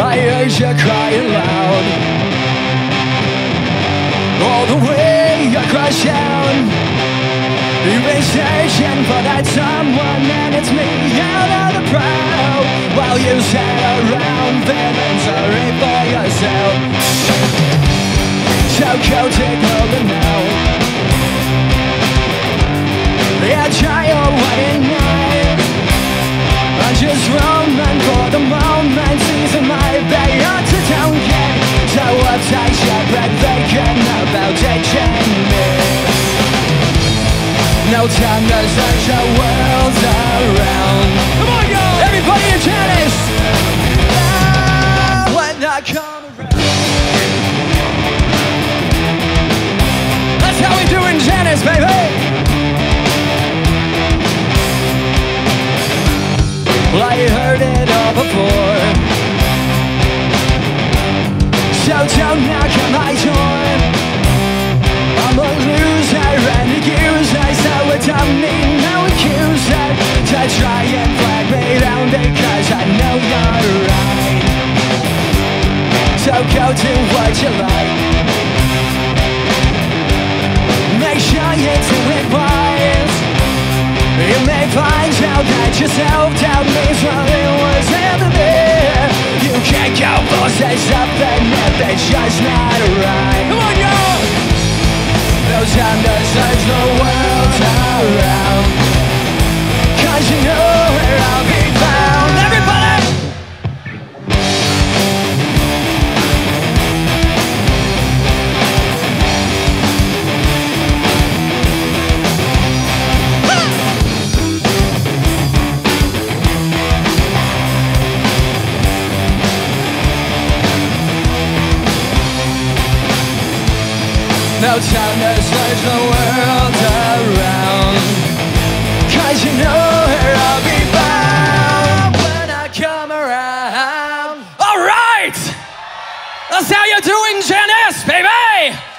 I heard you crying loud all the way across town. You've been searching for that someone, and it's me out of the crowd. While you sat around feeling sorry for yourself. So go take over now. Yeah, try your wedding night. I'm just roaming for the moment. Season might be on to town yet. So uptight, you're breathtaking about taking me. No time to search the world around. Come on, yo! Everybody in Janice! When I come around. That's how we do in Janice, baby! Well, I heard it all before. So don't knock on my door. I'm a loser and a user, so I don't need no accuser to try and flag me down, because I know you're right. So go do what you like. Make sure you do it wise. You may find out that your self-doubt means nothing was ever there. You can't go for say something if it's just not right. Come on, yo! No time to search the world around, 'cause you know where I'll be found. Everybody! No time to search the world around, 'cause you know where I'll be found when I come around. All right! That's how you're doing, Janice, baby!